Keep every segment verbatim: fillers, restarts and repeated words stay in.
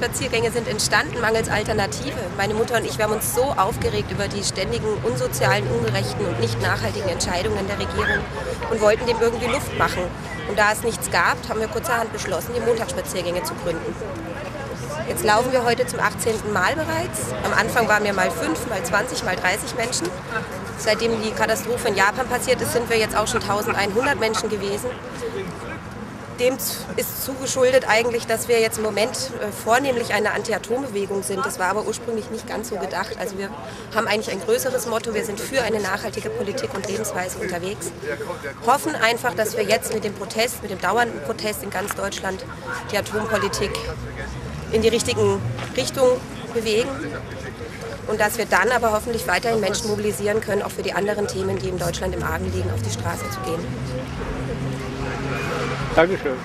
Montagsspaziergänge sind entstanden mangels Alternative. Meine Mutter und ich, wir haben uns so aufgeregt über die ständigen unsozialen, ungerechten und nicht nachhaltigen Entscheidungen der Regierung und wollten dem irgendwie Luft machen. Und da es nichts gab, haben wir kurzerhand beschlossen, die Montagsspaziergänge zu gründen. Jetzt laufen wir heute zum achtzehnten Mal bereits. Am Anfang waren wir mal fünf, mal zwanzig, mal dreißig Menschen. Seitdem die Katastrophe in Japan passiert ist, sind wir jetzt auch schon eintausendeinhundert Menschen gewesen. Dem ist zugeschuldet eigentlich, dass wir jetzt im Moment äh, vornehmlich eine Anti-Atom-Bewegung sind. Das war aber ursprünglich nicht ganz so gedacht. Also wir haben eigentlich ein größeres Motto. Wir sind für eine nachhaltige Politik und Lebensweise unterwegs. Hoffen einfach, dass wir jetzt mit dem Protest, mit dem dauernden Protest in ganz Deutschland die Atompolitik in die richtigen Richtungen bewegen. Und dass wir dann aber hoffentlich weiterhin Menschen mobilisieren können, auch für die anderen Themen, die in Deutschland im Argen liegen, auf die Straße zu gehen. Dankeschön.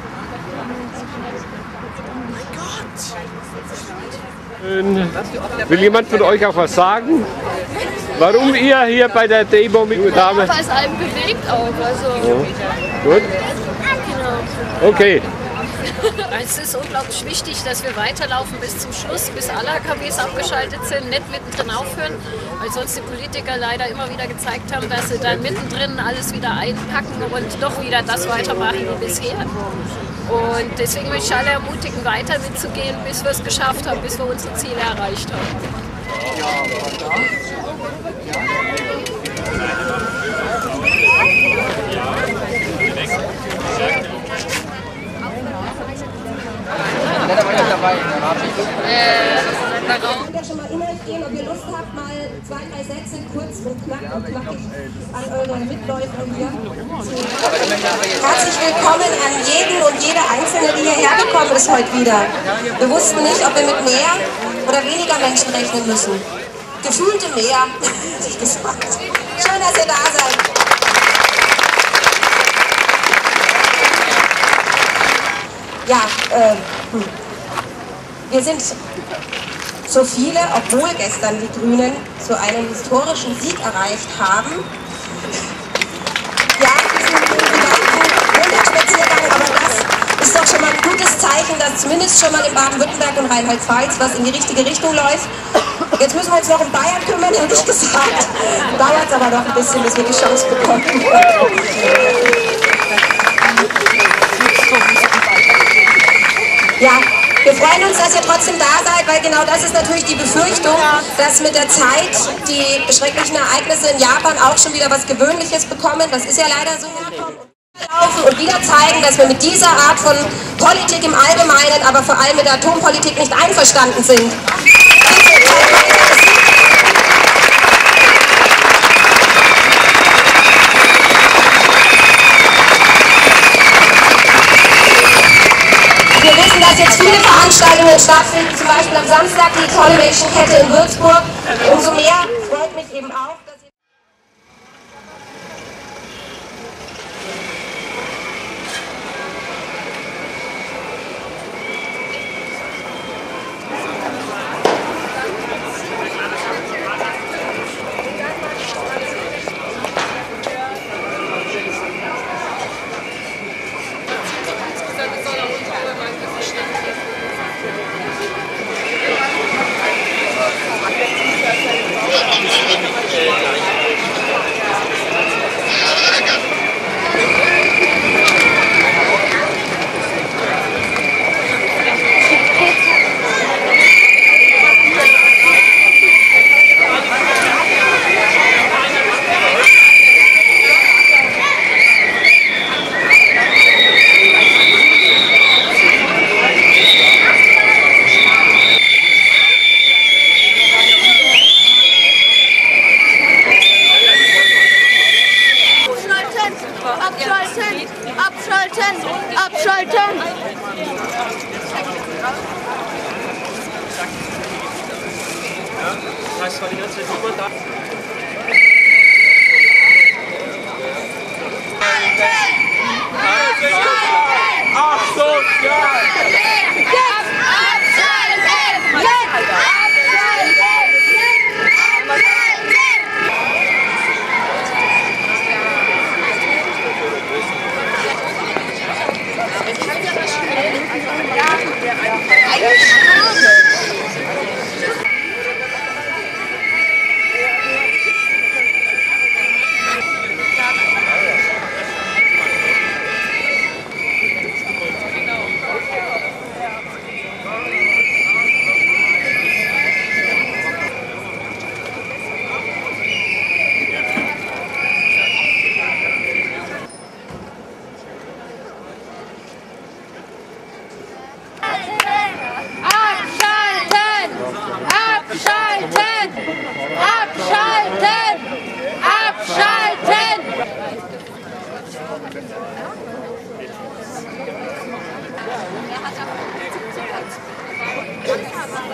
Ähm, will jemand von euch auch was sagen? Warum ihr hier bei der Demo mitgetan habt? Weil es einen bewegt auch. Also. Ja. Gut. Genau. Okay. Es ist unglaublich wichtig, dass wir weiterlaufen bis zum Schluss, bis alle A K Ws abgeschaltet sind, nicht mittendrin aufhören, weil sonst die Politiker leider immer wieder gezeigt haben, dass sie dann mittendrin alles wieder einpacken und doch wieder das weitermachen wie bisher. Und deswegen möchte ich alle ermutigen, weiter mitzugehen, bis wir es geschafft haben, bis wir unsere Ziele erreicht haben. Äh, darauf. Ich würde ja schon mal inhaltlich gehen, ob ihr Lust habt, mal zwei, drei Sätze kurz und knapp und knackig an eure Mitläufer hier zu. Herzlich willkommen an jeden und jede Einzelne, die hierher gekommen ist heute wieder. Wir wussten nicht, ob wir mit mehr oder weniger Menschen rechnen müssen. Gefühlte mehr, hätte ich gesagt. Schön, dass ihr da seid. Ja, äh, hm. Wir sind so viele, obwohl gestern die Grünen so einen historischen Sieg erreicht haben. Ja, diesen Montagsspaziergang, aber das ist doch schon mal ein gutes Zeichen, dass zumindest schon mal in Baden-Württemberg und Rheinland-Pfalz was in die richtige Richtung läuft. Jetzt müssen wir uns noch um Bayern kümmern, hätte ich gesagt. Dauert es aber noch ein bisschen, bis wir die Chance bekommen. Ja, wir freuen uns, dass ihr trotzdem da seid, weil genau das ist natürlich die Befürchtung, dass mit der Zeit die schrecklichen Ereignisse in Japan auch schon wieder was Gewöhnliches bekommen. Das ist ja leider so. Und wieder zeigen, dass wir mit dieser Art von Politik im Allgemeinen, aber vor allem mit der Atompolitik nicht einverstanden sind. Wir wissen, dass jetzt viele Veranstaltungen stattfinden, zum Beispiel am Samstag die Toleration-Kette in Würzburg. Umso mehr freut mich eben auch, dass ihr Abschalten! Abschalten! Ja, das heißt, war die ganze Zeit niemand da. Achtung! Ja! Eigentlich schade.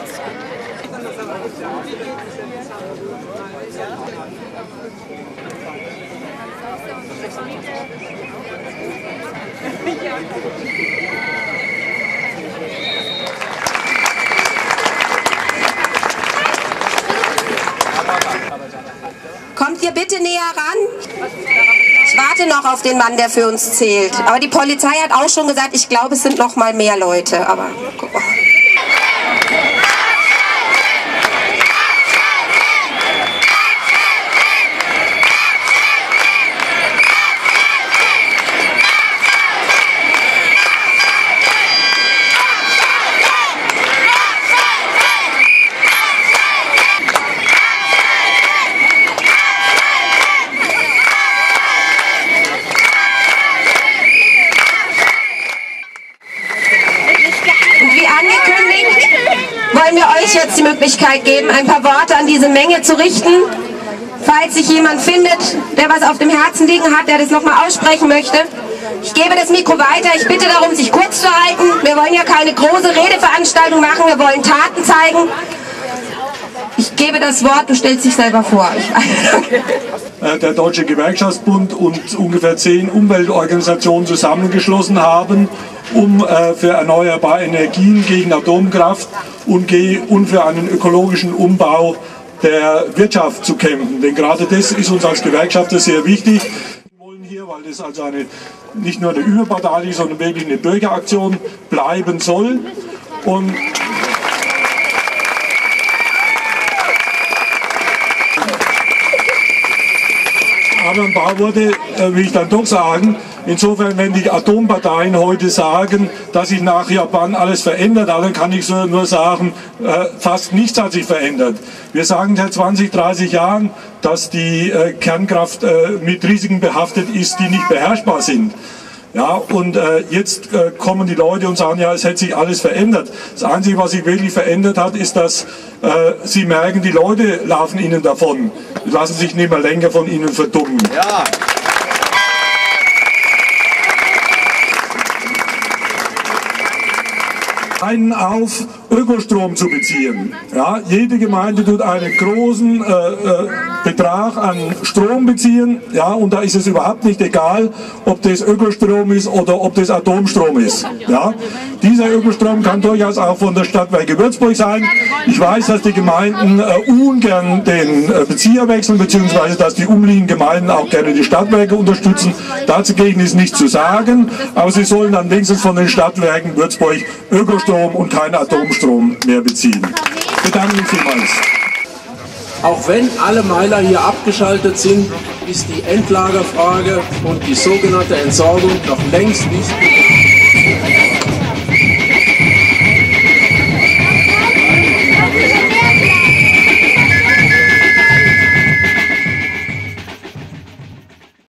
Kommt ihr bitte näher ran? Ich warte noch auf den Mann, der für uns zählt. Aber die Polizei hat auch schon gesagt, ich glaube, es sind noch mal mehr Leute. Aber guck mal. Wollen wir euch jetzt die Möglichkeit geben, ein paar Worte an diese Menge zu richten. Falls sich jemand findet, der was auf dem Herzen liegen hat, der das nochmal aussprechen möchte. Ich gebe das Mikro weiter. Ich bitte darum, sich kurz zu halten. Wir wollen ja keine große Redeveranstaltung machen. Wir wollen Taten zeigen. Ich gebe das Wort, du stellst dich selber vor. Der Deutsche Gewerkschaftsbund und ungefähr zehn Umweltorganisationen zusammengeschlossen haben, um äh, für erneuerbare Energien gegen Atomkraft und, und für einen ökologischen Umbau der Wirtschaft zu kämpfen. Denn gerade das ist uns als Gewerkschafter sehr wichtig. Wir wollen hier, weil das also eine, nicht nur eine überparteiliche, sondern wirklich eine Bürgeraktion bleiben soll. Und aber ein paar Worte äh, will ich dann doch sagen. Insofern, wenn die Atomparteien heute sagen, dass sich nach Japan alles verändert hat, dann kann ich so nur sagen, äh, fast nichts hat sich verändert. Wir sagen seit zwanzig, dreißig Jahren, dass die äh, Kernkraft äh, mit Risiken behaftet ist, die nicht beherrschbar sind. Ja, und äh, jetzt äh, kommen die Leute und sagen, ja, es hätte sich alles verändert. Das Einzige, was sich wirklich verändert hat, ist, dass äh, sie merken, die Leute laufen ihnen davon, lassen sich nicht mehr länger von ihnen verdummen. Ja. Einen auf Ökostrom zu beziehen. Ja, jede Gemeinde tut einen großen äh, äh, Betrag an Strom beziehen, ja, und da ist es überhaupt nicht egal, ob das Ökostrom ist oder ob das Atomstrom ist. Ja. Dieser Ökostrom kann durchaus auch von der Stadtwerke Würzburg sein. Ich weiß, dass die Gemeinden äh, ungern den äh, Bezieher wechseln, beziehungsweise dass die umliegenden Gemeinden auch gerne die Stadtwerke unterstützen. Dazugegen ist nichts zu sagen, aber sie sollen dann wenigstens von den Stadtwerken Würzburg Ökostrom und keinen Atomstrom mehr beziehen. Ich bedanke mich vielmals. Auch wenn alle Meiler hier abgeschaltet sind, ist die Endlagerfrage und die sogenannte Entsorgung noch längst nicht geklärt.